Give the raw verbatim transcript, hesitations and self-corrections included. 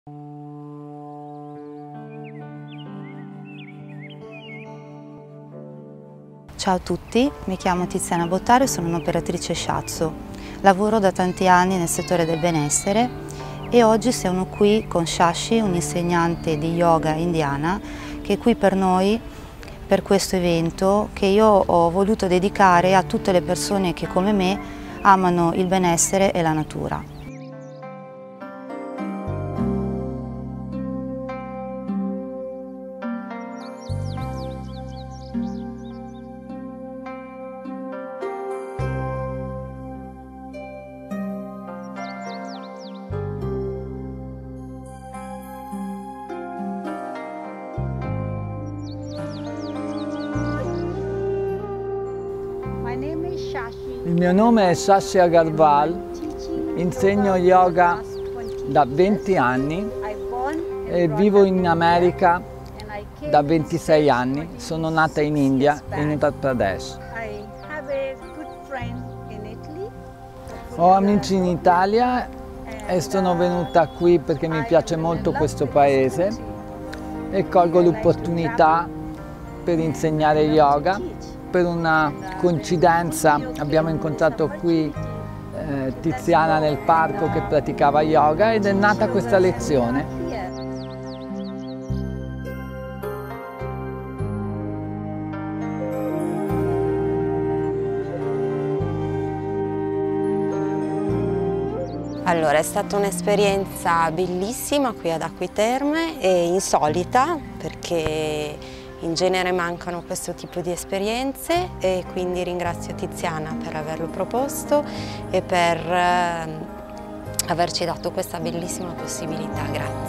Ciao a tutti, mi chiamo Tiziana Bottaro e sono un'operatrice shiatsu. Lavoro da tanti anni nel settore del benessere e oggi sono qui con Shashi, un'insegnante di yoga indiana che è qui per noi per questo evento che io ho voluto dedicare a tutte le persone che come me amano il benessere e la natura. Il mio nome è Shashi Agarwal, insegno yoga da venti anni e vivo in America da ventisei anni. Sono nata in India, in Uttar Pradesh. Ho amici in Italia e sono venuta qui perché mi piace molto questo paese e colgo l'opportunità per insegnare yoga. Per una coincidenza abbiamo incontrato qui eh, Tiziana nel parco che praticava yoga ed è nata questa lezione. Allora, è stata un'esperienza bellissima qui ad Acqui Terme e insolita perché in genere mancano questo tipo di esperienze e quindi ringrazio Tiziana per averlo proposto e per eh, averci dato questa bellissima possibilità. Grazie.